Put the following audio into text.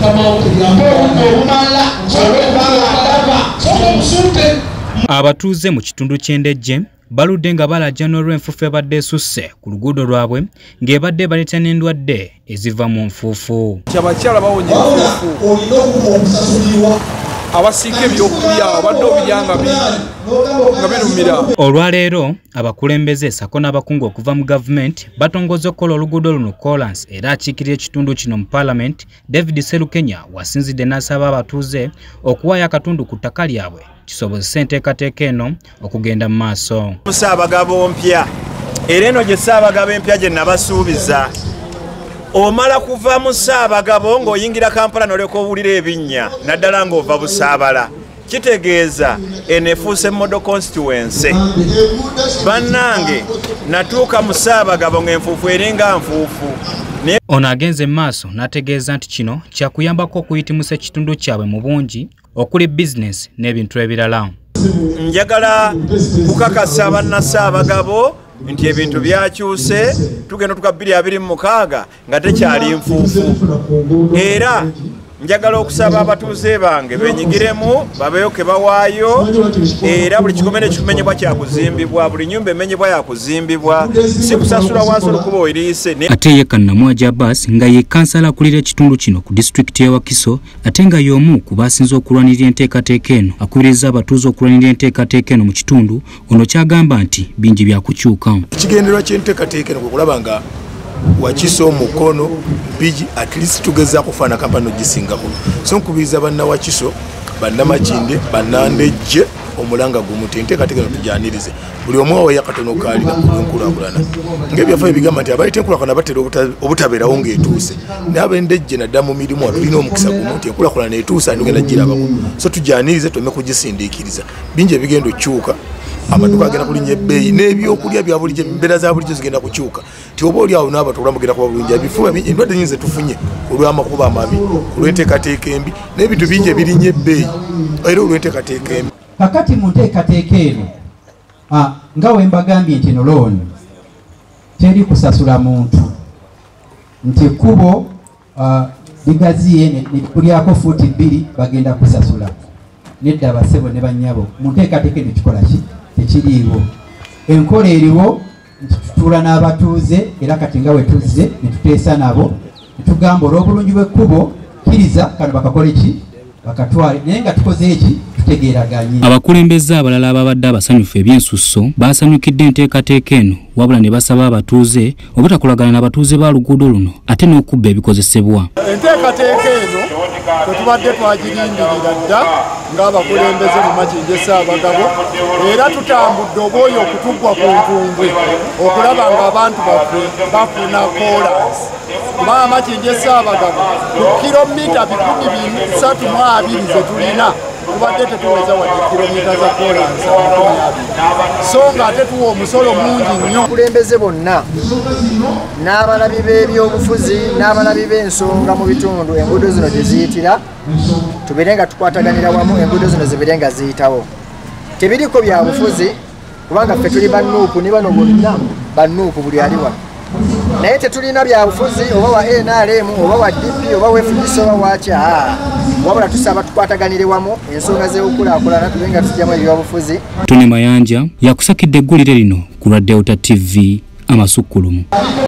Abatuuze mu kitundu ky'Endejje baludde nga balajja n'olw'enfuufu ebadde esusse ku luguudo lwabwe ng'ebadde baleeta n'endwadde eziva mu nfuufu. Abakyala bawonye enfuufu abasiika ebyokulya abadde obirya nga birumira. Olwaleero abakulembeze sako n'abakungu okuva mu gavumenti batongoza okukola oluguudo luno kolansi era akiikirira ekitundu kino mu Parliament David Sserukenya wasinzidde n'asaba abatuuze okuwaayo akatundu ku ttaka lyabwe kisobozesa enteekateeka eno okugenda mu maaso. Ssaabagabo mpya era eno gye ssaabagabo empya gye nabasuubiza omala kuva mu ssaabagabo ng'oyingira Kampala n'oleka owulira ebinnya naddala ng'ova Busaabala kitegeeza enefuuse model constituency. Bannange natuuka mu ssaabagabo ng'enfuufu eringa nfuufu. Ono agenze maaso n'ategeeza nti kino kyakuyambako okuyitimusa ekitundu kyabwe mu bungi okuli bizinesi n'ebintu ebirala. Njagala kukakasa bannassaabagabo nti ebintu byakyuse tugenda tuka 2026 nga tekyali nfuufu era njagala okusaba abatuuze bange benyigiremu babeyoke bawaayo era buli kikomere kikumenyebwa kyakuzimbibwa buli nyumba emenyebwa yakuzimbibwa si kusasula wansi olukuba oyiriise. Ate ye Kannamwaja Abbas nga ye kansala akulira ekitundu kino ku disitulikiti ya Wakiso ate nga y'omu ku baasinze okulwanirira enteekateeka eno akubiriza abatuuze okulwanirira enteekateeka eno mu kitundu ono kyagamba nti bingi byakukyuka. Ekigendererwa ky'enteekateeka eno kwe kulaba nga Wakiso Mukono biji at least tugeza kufana kampano gisingako so nkubiriza banna Wakiso banna Makinde banna Ndejje omulanga gumutente kategano tujanirize buli omwe wa yakatono kali na kunkulabulana ngebyafa ebigamba nti abayite enkulakana batera obutabera onge etuuse nabe Ndejje na damu mirimu atulina omukisa gumuti enkulakana etuusa ndugenda girabako so tujanirize tume kugisindikiriza binje bigendo kyuka amaduka agenda kulinnya ebbeeyi n'ebyokulya bya bulijjo embeera za bulijjo zigenda kukyuka ti oba oli awo n'abatoola mugenda kuba bulungi ebifuba endwadde nyingi zetufunye olw'amakuba amabi olw'enteekateeka embi n'ebintu bingi ebirinnye ebbeeyi era olw'enteekateeka embi. Kakati mu nteekateeka eno nga we mbagambye nti no looni teri kusasula muntu nti ekkubo ligaziye ne kulyako fuuti 2 bagenda kusasula nedda basebo ne bannyabo mu nteekateeka eno kikola ki tekiriiwo enkola eriwo tutuula n'abatuuze era kati nga we tuzze ne tuteesa nabo ne tugamba olw'obulungi bw'ekkubo kkiriza kano bakakole ki bakatwale naye nga tukoze eki tutegeeraganye. Abakulembeze abalala ababadde abasanyufu ebyensusso baasanyukidde enteekateeka eno wabula ne basaba abatuuze obutakolagana n'abatuuze ba luguudo luno ate n'okubba ebikozesebwa. Enteekateeka eno tetubadde twagirindirira dda ng'abakulembeze mu Makindye Ssaabagabo era tutambudde obwoyo okutuggwa ku ntumbwe okulaba ng'abantu baffe bafuna kolansi kuba Makindye Ssaabagabo ku kilomita 320 ze tulina tubadde tetuweza wadde kilomita za kolansi 20 so ng'ate tuwa omusolo mungi nnyo. Abakulembeze bonna n'abalabi b'ebyobufuzi n'abalabi b'ensonga mu bitundu enguudo zino gye ziyitira tubeere nga tukwataganira wamu enguudo zino zibeere nga ziyitawo. Tebiriko bya bufuzi kubanga ffe tuli bannuupu ne bano bonna bannuupu buli ali wano naye tetulina bya bufuzi oba wa NRM oba wa DP oba wa FDC oba wakya wabula tusaba tukwataganire wamu ensonga z'okulaakulana tube nga tujjamu ebyobufuzi. Tony Mayanja yakusakidde eggulire lino ku Delta TV amasukkulumu.